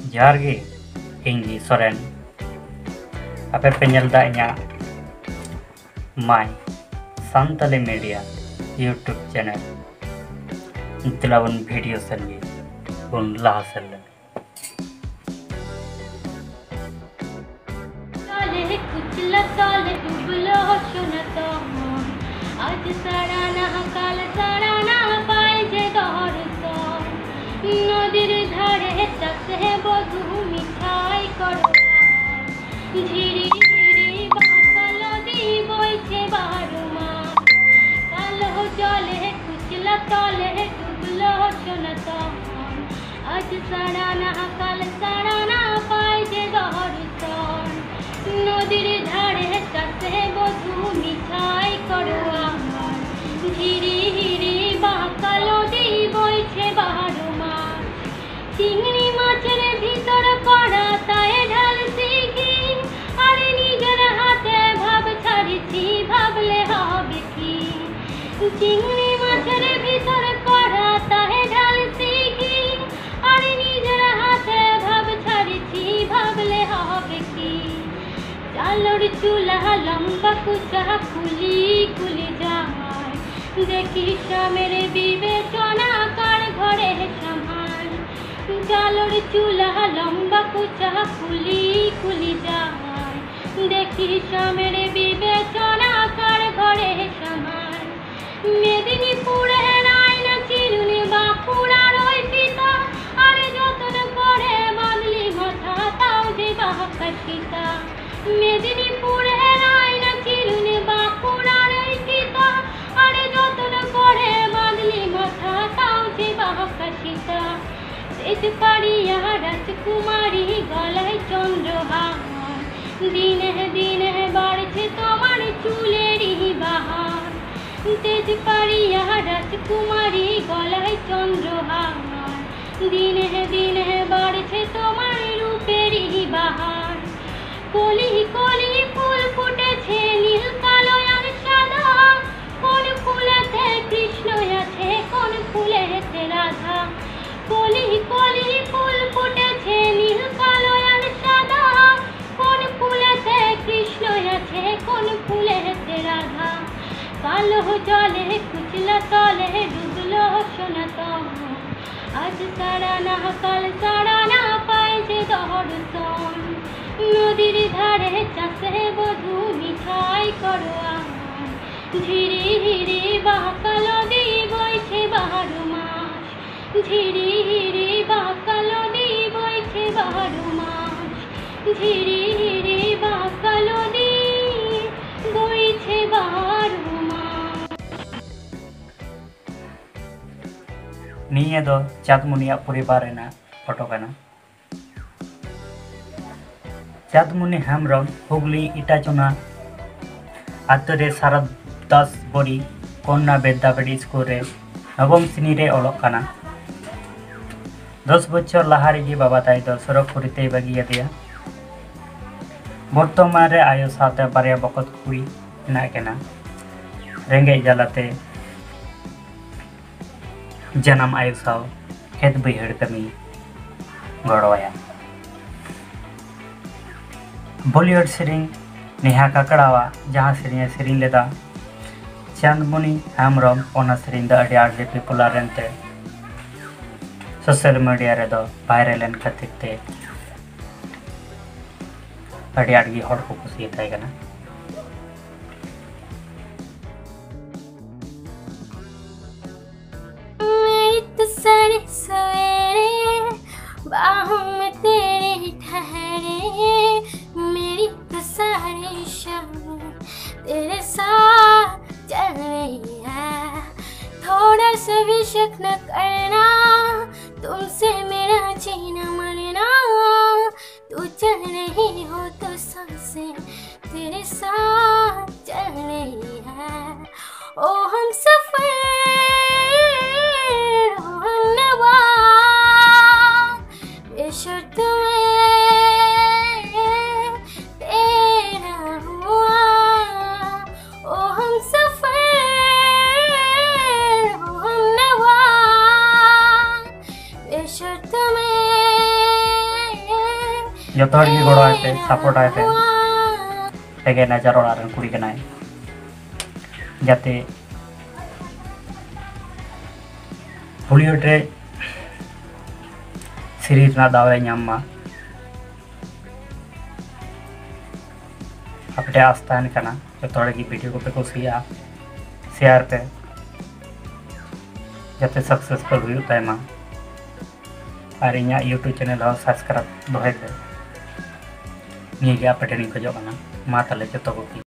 ᱡᱚᱦᱟᱨ ᱜᱮ ᱤᱧ ᱥᱚᱨᱮᱱ ᱟᱯᱮ ᱯᱮ ᱧᱮᱞ ᱫᱟ ᱤᱧᱟᱹᱜ my Santali media YouTube channel तिलावन वीडियो संगे बन लहा सल्ले साले कुचला साले डुबलो सुनता आज सड़ाना काल सड़ाना पाए जे दौड़ता नदीर धारे तक है बधु मिठाई करो झिरी झिरी बाकल दी बोइछे बारुमा कालो जले कुचला तले डुबलो सुनता आज सड़ाना काल सड़ाना पाए जे दौड़ता नदीर धारे काছে বধু মিঠাই করো আমার ঝিরি হিরি বাঁকালো দি বইছে বারো মাস চিংড়ি মাছের ভিতর কড়া তায়ে ঢালছি কি আরে নিজের হাতে ভাব ছাড়ছি ভাবলে হবে কি চিংড়ি মাছের ভিতর কড়া তায়ে ঢালছি কি আরে নিজের হাতে ভাব ছাড়ছি ভাবলে হবে কি चालोर चूल्हा लंबा कुचा खुली खुली जाए देखी मेरे विवेचना कार घरे समान चालोर चूल्हा लंबा कुचा खुली खुली जाए देखी मेरे विवेचना कार घरे समान मेदिनीपुर रायना चिरुनी बाँकुड़ा रई पिता अरे जतन करे बदली माथा ताओ जे बाहका मेदिनीपुर रायना चिरुनी बाँकुड़ा रई पिता अरे जतन करे बदली माथा ताओ जे बाहका तेजपाड़िया राजकुमारी गलाय चंद्रहार दिने दिने बाड़छे तोमार चुलेरी बाहार तेजपाड़िया राजकुमारी गलाय चंद्रहार दिने दिने बाड़छे तोमार रूपेरी बाहार कली कली फूल फुटेछे नील कालो आर सादा कोन फुलेते कृष्ण आछे कोन फुलेते राधा कली कली फूल फुटेछे नील कालो आर सादा कोन फुलेते कृष्ण आछे कोन फुलेते राधा कालो जले कुचला तले डुबलो सोना आज सड़ाना काल सड़ाना पाए जे दौड़तन नदीर धारे चाষে বধু মিঠাই করো আমার ঝিরি হিরি বাঁকাল দি বইছে বারো মাস ঝিরি হিরি বাঁকাল দি বইছে বারো মাস ঝিরি হিরি বাঁকাল দি বইছে বারো মাস निये दो चाँदमुनिया परिवार रेना फोटो कना चाँदमुनि हेम्ब्रम हुगली इटाचुना आतुरे सारा दास बड़ी कन्या विद्यापीठ स्कूल रे नवम श्रेणी रे ओलोग काना 10 बछर लाहा रेगे बाबा ताई दो सड़क पुरीते बागिया दिया बर्तमान रे आयो साथे बारिया बकत कुड़ी हेना केना रेंगे जालाते जन्म आयु साव खेत बैहड़ कमी गड़वाया बॉलीवुड सेरिंग नेहा काकड़ावा जहाँ सेरिंग सेरिंग लेदा चाँदमुनि हेम्ब्रम ओना सेरिंग दा अड़ी आड़े पॉपुलर रेनते सोशल मीडिया रे दो वायरल एन खातिर ते अड़ी आड़गी हड़ को कुसिया ताई कना सारे सवेरे बाहों में तेरे ठहरे मेरी तो सारी शाम तेरे साथ चल रही है थोड़ा सा भी शक न करना तुमसे मेरा जीना मरना तू चल रही हो तो सांसें तेरे साथ चल रही है ओ हम सफर बेशर्त तेरा हुआ ओ हम सफर हम नवा बेशर्त में जो हर की गड़ो पे सपोर्ट आए पे तेगे नजर और कुड़ी कनाय जाते बॉलीवुड रे सीरीज ना दावे नाम अपने आस्थान करना जो थोड़े की वीडियो को पे कुसिया शेयर पे जाते सक्सेसफुल हुई होता है माँ और इन्या यूट्यूब चैनल हो सब्सक्राइब दोहे पे निये गया पटेनी को जो करना माँ तले जो तो को